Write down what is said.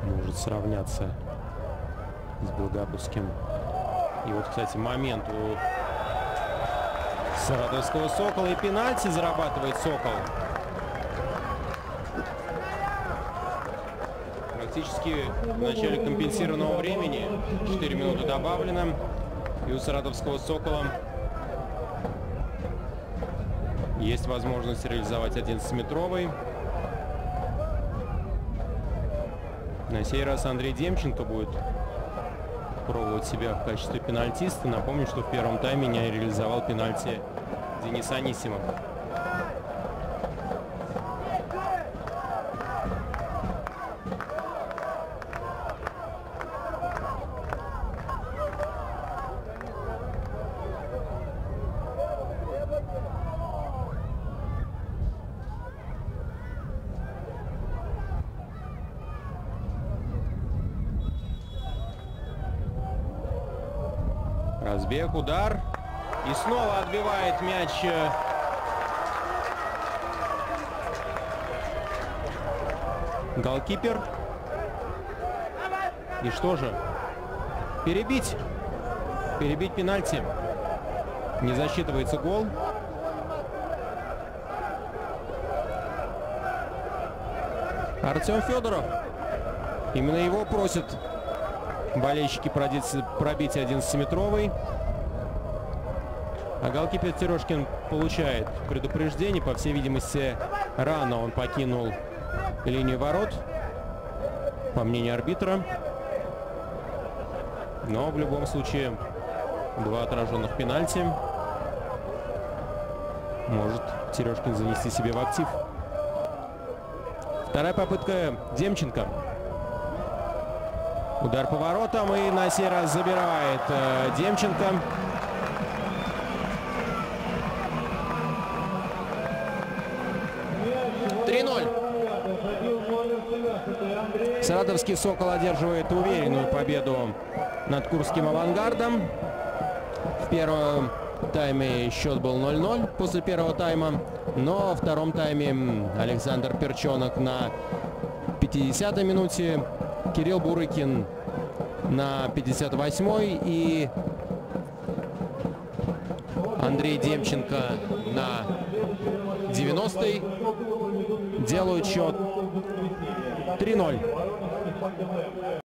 может сравняться с Благовским. И вот, кстати, момент у саратовского «Сокола». И пенальти зарабатывает «Сокол». Практически в начале компенсированного времени. 4 минуты добавлено. И у саратовского «Сокола» есть возможность реализовать 11-метровый. На сей раз Андрей Демченко будет пробовать себя в качестве пенальтиста. Напомню, что в первом тайме не реализовал пенальти Денис Анисимов. Разбег, удар. И снова отбивает мяч голкипер. И что же? Перебить. Перебить пенальти. Не засчитывается гол. Артем Федоров. Именно его просят болельщики пробить 11-метровый. А голкипер Терешкин получает предупреждение. По всей видимости, рано он покинул линию ворот, по мнению арбитра. Но в любом случае, два отраженных пенальти может Терешкин занести себе в актив. Вторая попытка Демченко. Удар по воротам, и на сей раз забирает Демченко. Саратовский «Сокол» одерживает уверенную победу над Курским «Авангардом». В первом тайме счет был 0-0 после первого тайма. Но во втором тайме Александр Перчонок на 50-й минуте, Кирилл Бурыкин на 58-й и Андрей Демченко на 90-й делают счет 3-0.